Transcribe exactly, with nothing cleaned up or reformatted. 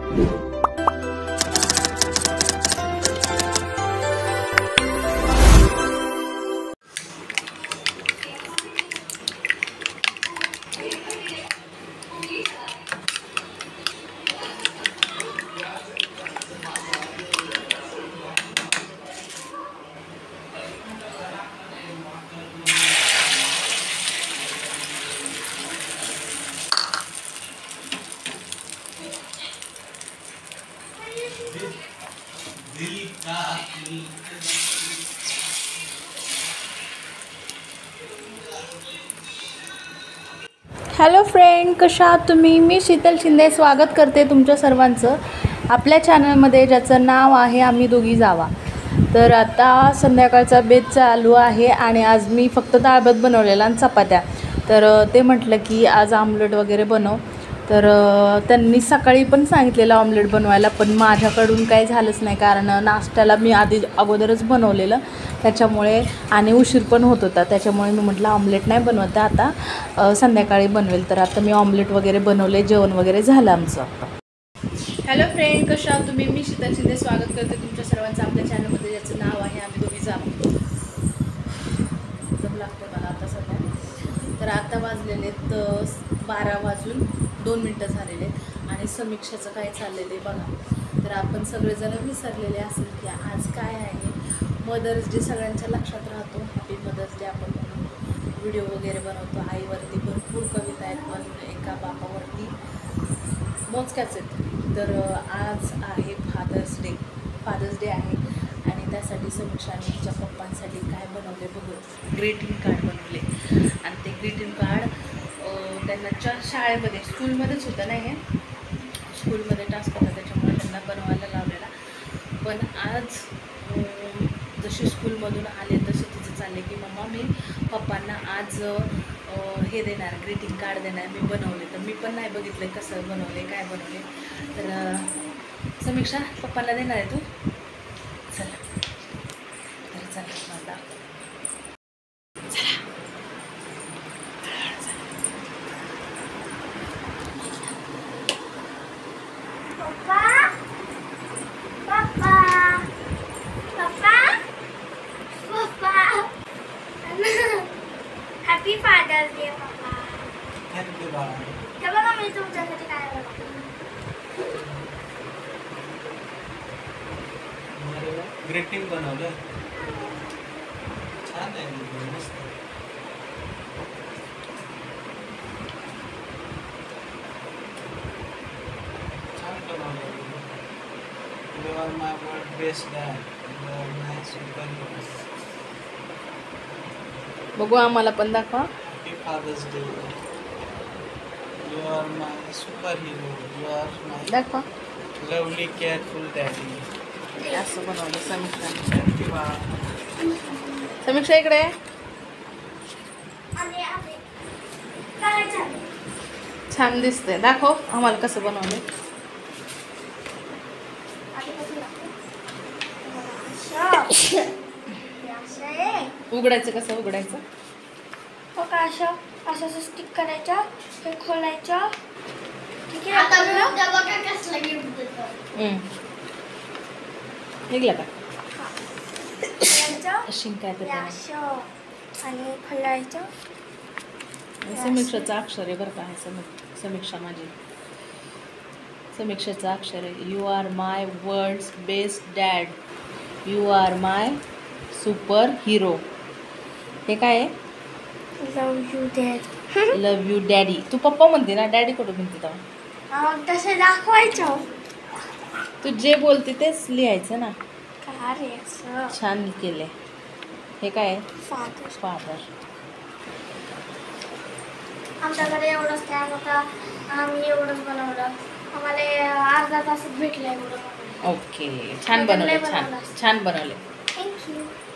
Hello friend, कशा आहात तुम्ही? मी शीतल शिंदे स्वागत करते तुमच्या सर्वांचं आपल्या चॅनलमध्ये, ज्याचं नाव आहे आम्ही दोघी जावा. तर आता संध्याकाळचा बेत चालू आहे आणि आज मी फक्त डाळ भात बनवलेला आणि चपात्या. तर ते म्हटलं की आज आमलेट वगैरे बनव. तर त्यांनी सकाळी पण सांगितलेलं ऑमलेट बनवायला, पण माझ्याकडून काही झालंच नाही, कारण नाश्त्याला मी आधी अगोदरच बनवलेलं त्याच्यामुळे, आणि उशीर पण होत होता, त्याच्यामुळे मी म्हटलं ऑमलेट नाही बनवता, आता संध्याकाळी बनवेल. तर आता मी ऑमलेट वगैरे बनवले, जेवण वगैरे झालं आमचं. हॅलो फ्रेंड, कशा आहात तुम्ही? मी शीतल शिंदे स्वागत करते तुमच्या सर्वांचं आपल्या चॅनलमध्ये, ज्याचं नाव आहे आम्ही दोघी जावा. जम लागते मला आता सध्या. तर आता वाजलेले तर बारा वाजून दोन मिनटं झालेले आहेत आणि समीक्षाचं काय चाललेलं आहे बघा. तर आपण सगळेजण विसरलेले असेल की आज काय आहे, मदर्स डे सगळ्यांच्या लक्षात राहतो. हॅपी मदर्स डे आपण म्हणून व्हिडिओ वगैरे बनवतो. आईवरती भरपूर कविता आहेत, पण एका बापावरती मोजक्याच आहेत. तर आज आहे फादर्स डे फादर्स डे आहे आणि त्यासाठी समीक्षाने तिच्या पप्पांसाठी काय बनवले बघू, ग्रीटिंग कार्ड बनवले. आणि ते ग्रीटिंग कार्ड त्यांच्या शाळेमध्ये, स्कूलमध्येच होतं नाही, हे स्कूलमध्ये टास्क होता, त्याच्यामुळे त्यांना बनवायला लावलेला. पण आज जशी स्कूलमधून आले तसे तिचं चालले की मम्मा मी पप्पांना आज हे देणार, ग्रीटिंग कार्ड देणार, मी बनवले. तर मी पण नाही बघितलं कसं बनवले, काय बनवले. तर समीक्षा पप्पांना देणार आहे तू? चला तर चला माझा हॅपी फादर्स डे पप्पा. थँक्यू बाळा. हे बघा मी तुमच्यासाठी काय बनवते. ग्रीटिंग बनवलं, छान आहे, मस्त. छान बनवलं. You are my world best dad. You are my super hero. बघू, आम्हाला पण दाखवा. Happy Father's Day. You are my super hero. You are my दाखवा. lovely careful daddy. असं बनवलं समीक्षा. Thank you. समीक्षा इकडे छान दिसतंय, दाखव आम्हाला कसं बनवलं. उघडायचं, कसं उघडायचं? हो का, असं असं असं स्टिक करायचं, हे खोलायचं. ठीक आहे, आता बघा कसलं गिफ्ट देतो. निघलं का? खोलायचं शिंकाय तर असं आणि खोलायचं. समीक्षाचं अक्षर आहे बरं का, आहे समी समीक्षा माझी समीक्षाचं अक्षर आहे. You are my world's best dad, you are my super hero. हे काय आहे? Love you dad. Love you daddy. तू पप्पा म्हणते ना, डॅडी कुठं म्हणते तेव्हा? तसं दाखवायचं. तू जे बोलते तेच लिहायचं ना. काय छान केले. हे काय आहे? फादर. फादर. आमच्याकडे एवढंच काय होता, आम्ही एवढंच बनवलं. आम्हाला अर्धा तासात भेटलं एवढं. ओके, छान बनवले, छान छान बनवले. थँक्यू.